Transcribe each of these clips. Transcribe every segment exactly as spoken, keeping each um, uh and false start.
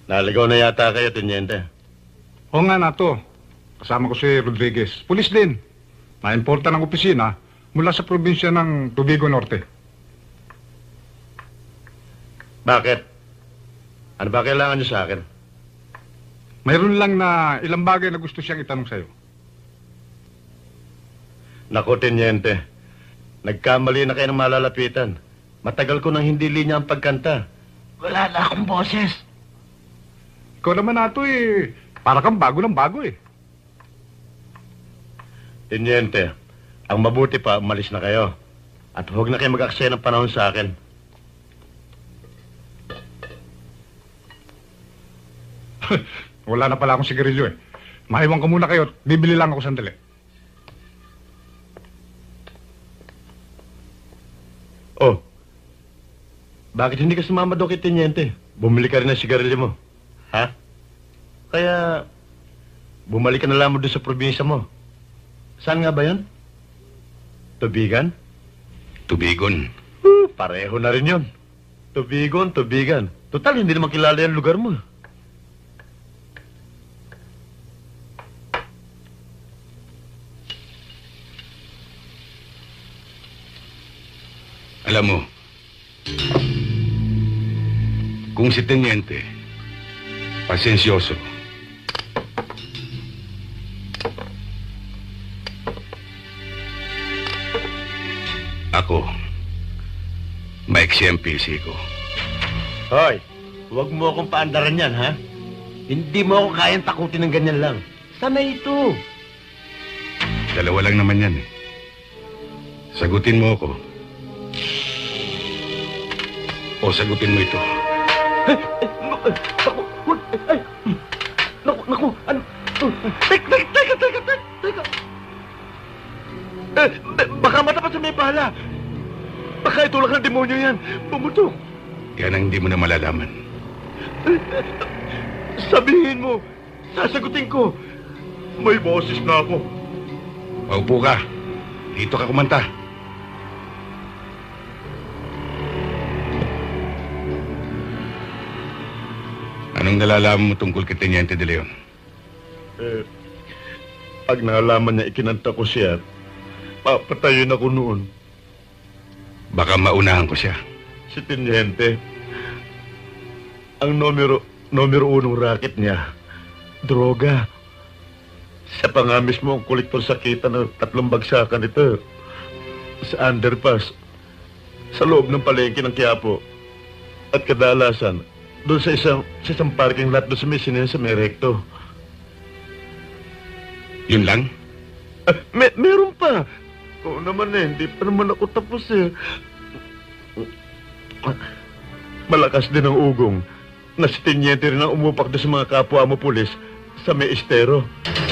Naligaw na yata kayo, Teniente. Oo nga na to. Kasama ko si Rodriguez. Pulis din. Na-importa ng opisina mula sa probinsya ng Tubigo Norte. Bakit? Ano ba kailangan niyo sa akin? Mayroon lang na ilang bagay na gusto siyang itanong sa'yo. Naku, Teniente. Nagkamali na kayo ng malalapitan. Matagal ko nang hindi linya ang pagkanta. Wala na akong boses. Ikaw naman nato eh, para kang bago ng bago eh. Teniente, ang mabuti pa, umalis na kayo. At huwag na kayo mag-aksaya ng panahon sa akin. Wala na pala akong sigarilyo eh. Maiwan ka muna kayo at bibili lang ako sandali. Oh, bakit hindi ka sumama doon kay Teniente? Bumili ka rin ng sigarilyo mo. Ha? Kaya, bumalik ka na lang mo doon sa probinsya mo. Saan nga ba yan? Tubigan? Tubigon. Uh, pareho na rin yun. Tubigon, Tubigan. Total, hindi naman kilala yung lugar mo. Alam mo, kung si Teniente, pasensyoso, ako, maiksi ang P C ko. Hoy, huwag mo akong paandaran yan, ha? Hindi mo ako kayang takutin ng ganyan lang. Sana ito. Dalawa lang naman yan eh. Sagutin mo ako. O sagutin mo ito. Naku, ay, naku, naku, ano? Teka, teka, teka, teka, teka, teka. Eh, baka matapat sa may bala. Baka itulak ng demonyo yan. Pumutok. Yan ang hindi mo na malalaman. Sabihin mo, sasagutin ko. May boses na ako. Paupo ka. Dito ka kumanta. Anong nalalaman mo tungkol kay Teniente de Leon? Eh, pag nalaman niya ikinanta ko siya, papatayin ako noon. Baka maunahan ko siya. Si Teniente, ang numero, numero unong racket niya, droga. Siya pa nga mismo ang kolektor sa kita ng tatlong bagsakan ito. Sa underpass, sa loob ng palengke ng Quiapo. At kadalasan, doon sa isang, sa isang parking lot doon sa may sinin sa may recto. Yun lang? Ah, may, meron pa. Oo naman eh, hindi pa naman ako tapos eh. Malakas din ang ugong na si Teniente rin ang umupak doon sa mga kapwa mo pulis sa may estero.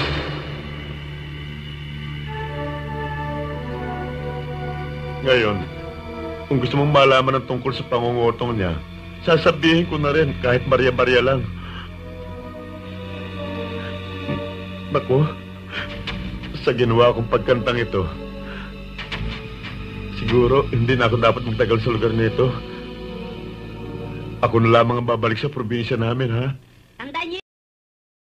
Ngayon, kung gusto mong malaman ang tungkol sa pangungutong niya, sasabihin ko na rin kahit barya-barya lang. Naku, sa ginawa kong pagkantang ito, siguro hindi na ako dapat magtagal sa lugar nito. Ako na lamang ang babalik sa probinsya namin, ha? Tandaan niyo